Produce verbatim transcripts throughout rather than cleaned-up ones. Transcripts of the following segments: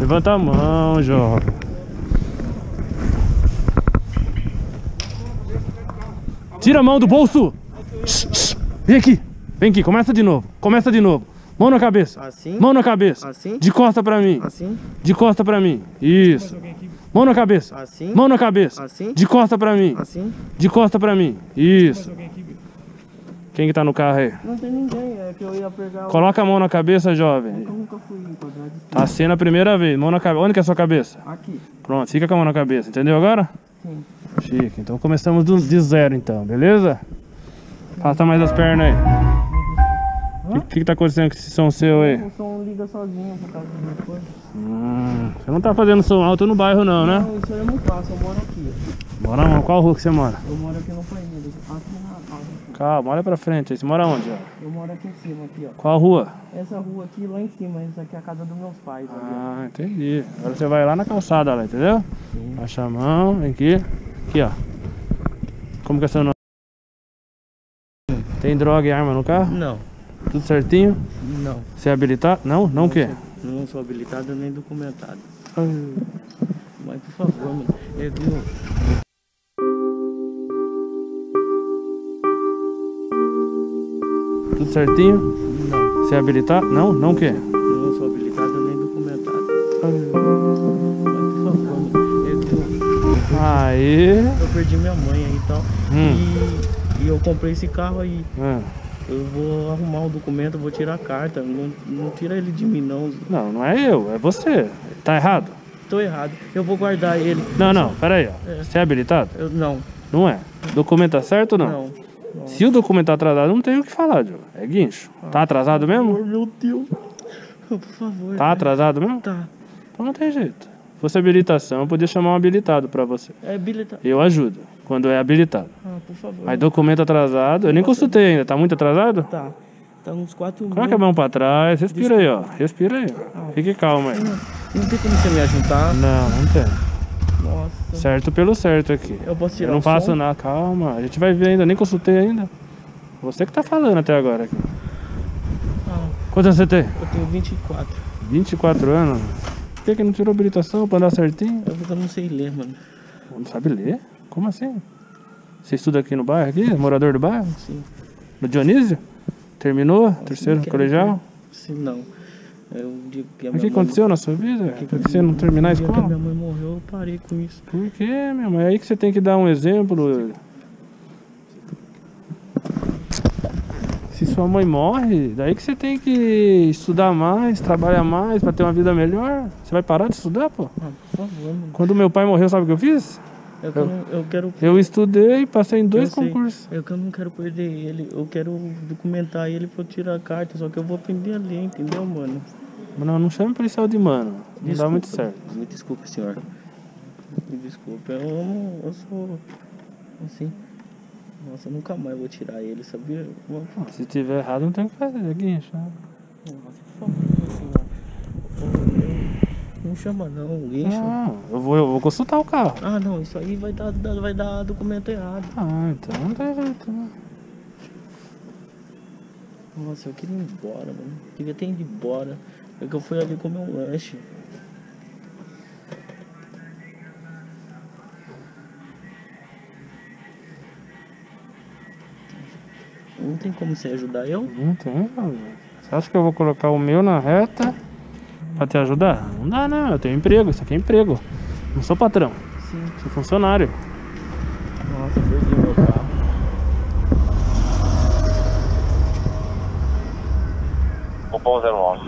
Levanta a mão, jovem. Tira a mão do bolso. Vem aqui. Vem aqui, começa de novo. Começa de novo. Mão na cabeça. Assim? Mão na cabeça. Assim? De costa pra mim. Assim? De costa pra mim. Isso. Mão na cabeça. Assim? Mão na cabeça. Assim? De costa pra mim. Assim? De costa pra mim. Isso. Quem que tá no carro aí? Não tem ninguém, é que eu ia pegar o... Coloca a mão na cabeça, jovem. Eu nunca fui enquadrado. Tá sendo a primeira vez. Mão na cabeça. Onde que é a sua cabeça? Aqui. Pronto, fica com a mão na cabeça. Entendeu agora? Sim. Chique. Então começamos do, de zero então, beleza? Passa mais as pernas aí. O que, que que tá acontecendo com esse som seu aí? O som liga sozinho por causa das coisas. Hum, você não tá fazendo som alto no bairro não, né? Não, isso aí eu não faço, eu moro aqui. Mora onde? Qual rua que você mora? Eu moro aqui no Paineiras, aqui na casa. Calma, olha pra frente aí. Você mora onde, ó? Eu moro aqui em cima, aqui, ó. Qual rua? Essa rua aqui, lá em cima, essa aqui é a casa dos meus pais. Ali, Ah, entendi. Agora você vai lá na calçada, lá, entendeu? Sim. Baixa a mão, vem aqui. Aqui, ó. Como que é seu nome? Tem droga e arma no carro? Não, Tudo certinho? não. Você é habilitado? Não? Não o quê? Sou, não sou habilitado nem documentado. Ah. Mas por favor, mano. Eu viu. Tudo certinho? Não, Você é habilitado? Não? Não o quê? não sou habilitado nem documentado. Mas por favor, mano. Eu viu. Aí. Eu perdi minha mãe aí e tal. Hum. E, e eu comprei esse carro aí. Ah. Eu vou arrumar um documento, vou tirar a carta. Não, não tira ele de mim, não. Não, não é eu, é você. Tá errado? Tô errado. Eu vou guardar ele. Não, não, pera aí, ó. É. Você é habilitado? Eu, não, Não é. Documento tá certo ou não? não. não. Se o documento tá atrasado, não tem o que falar, Diogo. É guincho. Tá atrasado mesmo? Oh, meu Deus. Por favor. Tá atrasado mesmo? Tá. Então não tem jeito. Se fosse habilitação, eu podia chamar um habilitado pra você. É habilitado. Eu ajudo, quando é habilitado. Ah, por favor. Mas documento atrasado, eu nem consultei ainda. Tá muito atrasado? Tá. Tá uns quatro mil. Coloca a mão pra trás, respira aí, ó. Respira aí. Fique calmo aí. Não, não tem como você me ajudar? Não, não tem. Nossa. Certo pelo certo aqui. Eu posso tirar Eu não o faço som? nada, calma. A gente vai ver ainda, nem consultei ainda. Você que tá falando até agora aqui. Ah, Quantos anos você tem? eu tenho vinte e quatro. vinte e quatro anos. Por que que não tirou habilitação pra andar certinho? É porque eu não sei ler, mano. Não sabe ler? Como assim? Você estuda aqui no bairro aqui? É morador do bairro? Sim. No Dionísio? Terminou? Nossa, Terceiro não quero colegial? ver. Sim, não. Eu digo que a O minha que mãe- aconteceu na sua vida? Por que você não terminar a No dia que escola? minha mãe morreu, eu parei com isso. Por quê, meu irmão? É aí que você tem que dar um exemplo. Se sua mãe morre, daí que você tem que estudar mais, trabalhar mais pra ter uma vida melhor. Você vai parar de estudar, pô? Ah, por favor, mano. Quando meu pai morreu, sabe o que eu fiz? Eu, que eu, não- eu quero. Eu estudei, passei em dois eu sei. concursos. Eu que eu não quero perder ele. Eu quero documentar ele pra eu tirar a carta. Só que eu vou aprender a ler, entendeu, mano? Não, não chame policial de mano. Não dá Desculpa. muito certo. Me desculpe, senhor. Me desculpe. Eu, não- eu sou. Assim. Nossa, eu nunca mais vou tirar ele, sabia? Nossa, Se tiver errado, não tem o que fazer, é guincho. Né? por favor, senhor. Não chama não, guincho. Não, eu vou, eu vou consultar o carro. Ah, não, isso aí vai dar, dar- vai dar documento errado. Ah, então não tem jeito, né? Nossa, eu queria ir embora, mano. Queria ter ido embora. É que eu fui ali comer um lanche. Não tem como você ajudar eu? Não tem, cara. Você acha que eu vou colocar o meu na reta pra te ajudar? Não dá, não. Eu tenho emprego. Isso aqui é emprego. Não sou patrão. Sim. Sou funcionário. Nossa, perdi meu carro. Cupom zero onze.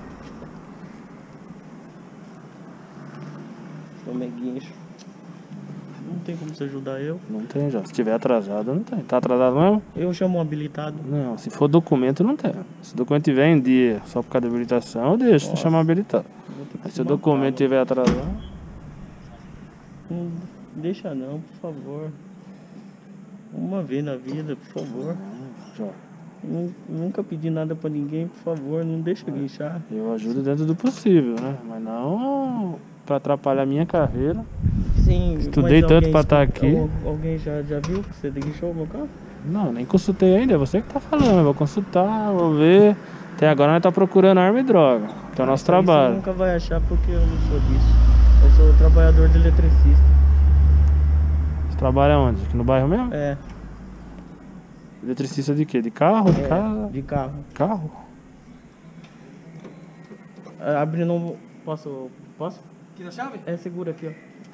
Tomei guincho. Não tem como você ajudar eu? Não tem já. Se tiver atrasado, não tem. Tá atrasado mesmo? Eu chamo um habilitado. Não. Se for documento, não tem. Se o documento tiver em dia só por causa da habilitação, eu deixo. Você chamar habilitado. Eu vou ter que Mas te se o matar, documento mano. tiver atrasado... Não deixa não, por favor. Uma vez na vida, por favor. Já. Nu- Nunca pedi nada pra ninguém, por favor, não deixa guinchar. Eu ajudo dentro do possível, né? Mas não pra atrapalhar a minha carreira. Sim, Estudei mas tanto alguém pra estar escuta- aqui. al- Alguém já, já viu que você guinchou o meu carro? Não, nem consultei ainda, é você que tá falando. Eu vou consultar, vou ver. Até agora nós tá procurando arma e droga, que é o nosso Você trabalho. nunca vai achar porque eu não sou disso. Eu sou trabalhador de eletricista. Você trabalha onde? Aqui no bairro mesmo? É, Eletricista de quê? De carro? De é casa? de carro. Carro? É, abre não. Posso? Posso? Aqui na chave? É, segura aqui, ó.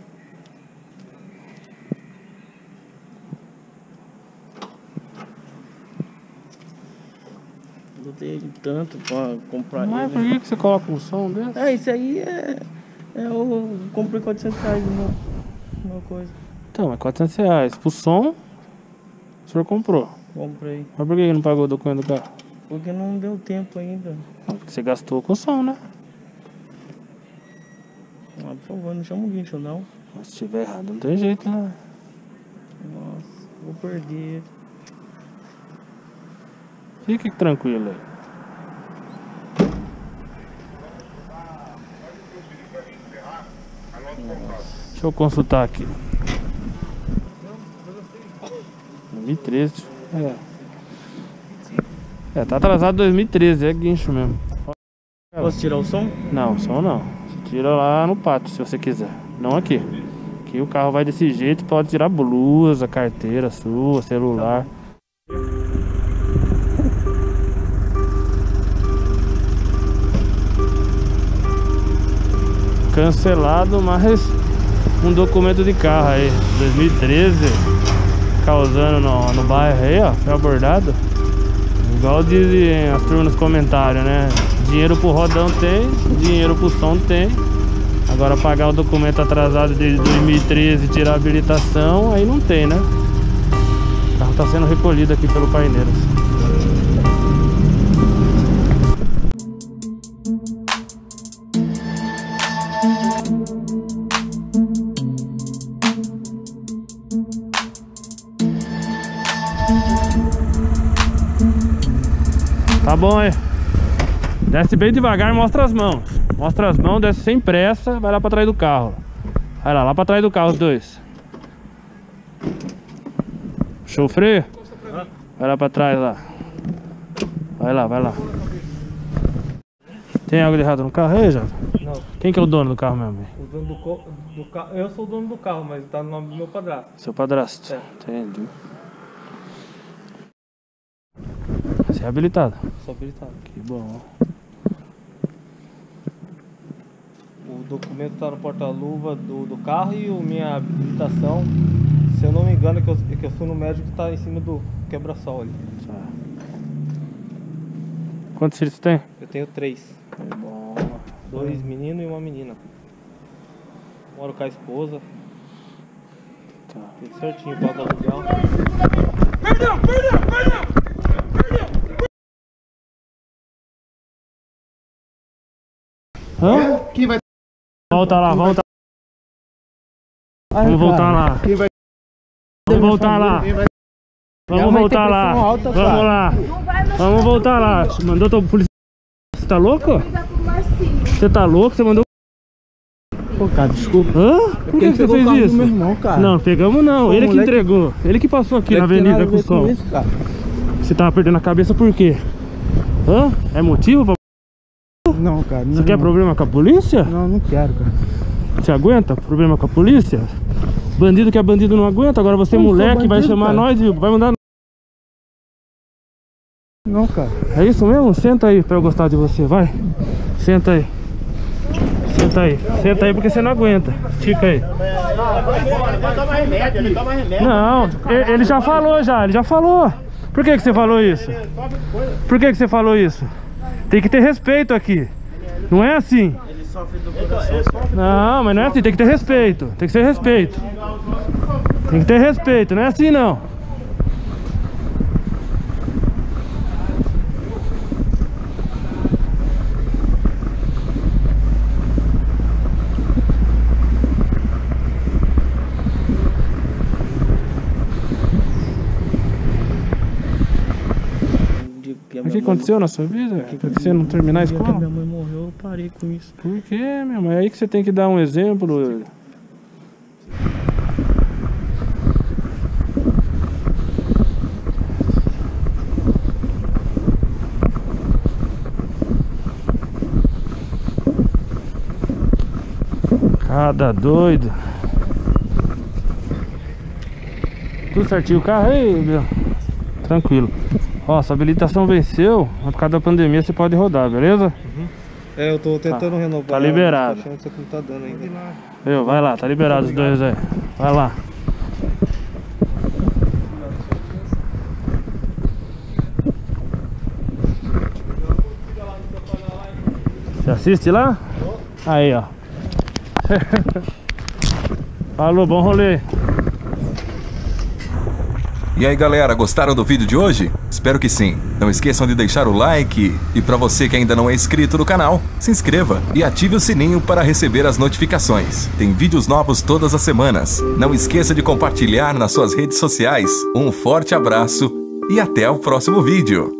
Eu tenho tanto pra comprar Mas por ele. que, que você coloca um som desse? É, isso aí é. É eu comprei quatrocentos reais uma, uma coisa. Então, é quatrocentos reais. Pro som, o senhor comprou. Comprei. Mas por que não pagou o documento do carro? Porque não deu tempo ainda. Porque você gastou com o som, né? Ah, por favor, não chama o guincho não. Mas se tiver errado, não tem jeito, né? Nossa, vou perder. Fique tranquilo aí. Deixa eu consultar aqui. dois mil e treze. É. É, tá atrasado dois mil e treze, é guincho mesmo. Posso tirar o som? Não, som não. Você tira lá no pátio se você quiser. Não aqui. Aqui o carro vai desse jeito, pode tirar blusa, carteira sua, celular. Cancelado, mas um documento de carro aí, dois mil e treze, causando no, no bairro aí, ó, foi abordado. Igual dizem as turmas nos comentários, né? Dinheiro pro rodão tem, dinheiro pro som tem. Agora pagar o documento atrasado de dois mil e treze e tirar a habilitação, aí não tem, né? O carro tá sendo recolhido aqui pelo Paineiras. Tá bom aí. Desce bem devagar, mostra as mãos. Mostra as mãos, desce sem pressa, vai lá pra trás do carro. Vai lá, lá pra trás do carro os dois. Puxou o freio? Vai lá pra trás lá. Vai lá, vai lá. Tem algo de errado no carro aí, já? Não. Quem que é o dono do carro mesmo? O dono do, co do carro. Eu sou o dono do carro, mas tá no nome do meu padrasto. Seu padrasto? É. Entendi. Você é habilitado? Sou habilitado. Que bom. O documento tá no porta-luva do, do carro e a minha habilitação, se eu não me engano, é que eu, é que eu fui no médico que tá em cima do quebra-sol ali. Tá. Quantos filhos você tem? Eu tenho três. Bom. Dois meninos e uma menina. Moro com a esposa. Tá. Tudo certinho, pago aluguel. Perdão, perdão, perdão, perdão. Hã? Quem vai... Volta lá, volta. Vamos voltar lá. Quem vai... Vamos voltar lá. Quem vai... Vamos voltar lá. alta, Vamos cara. lá. Vamos voltar lá. Mandou tua polícia. Você tá louco? Você tá louco? Você mandou. Pô, cara, desculpa. Hã? Por que, Quem que você pegou o fez carro do isso? meu irmão, cara. Não, pegamos não. Pô, Ele que moleque- entregou. Ele que passou aqui na Não tem nada avenida a com o ver com som. isso, cara. Você tava perdendo a cabeça por quê? Hã? É motivo pra... Não, cara. Não, Você quer problema com a polícia? Não, não quero, cara. Você aguenta problema com a polícia? Bandido que é bandido não aguenta. Agora você, Eu não sou moleque, vai bandido, chamar cara. nós e vai mandar. Não, cara. É isso mesmo? Senta aí pra eu gostar de você, vai. Senta aí. Senta aí. Senta aí porque você não aguenta. Estica aí. Ele toma remédio, ele toma remédio. Não, e- ele já falou já, ele já falou. Por que que você falou isso? Por que que você falou isso? Tem que ter respeito aqui. Não é assim. Ele sofre do coração. Não, mas não é assim, tem que ter respeito. Tem que ter respeito. Tem que ter respeito, não é assim não. Que O que aconteceu na sua vida? Por que você não terminar a Que a escola? minha mãe morreu, eu parei com isso. Por quê, meu irmão? É aí que você tem que dar um exemplo. Cada doido. Tudo certinho o carro aí, meu. Tranquilo. Ó, sua habilitação venceu, mas por causa da pandemia você pode rodar, beleza? Uhum. É, eu tô tentando tá. renovar. Tá liberado. Só que não tá dando ainda. Eu, vai lá, tá liberado os dois aí. Vai lá. Você assiste lá? Aí, ó. Falou, bom rolê. E aí galera, gostaram do vídeo de hoje? Espero que sim. Não esqueçam de deixar o like e para você que ainda não é inscrito no canal, se inscreva e ative o sininho para receber as notificações. Tem vídeos novos todas as semanas. Não esqueça de compartilhar nas suas redes sociais. Um forte abraço e até o próximo vídeo.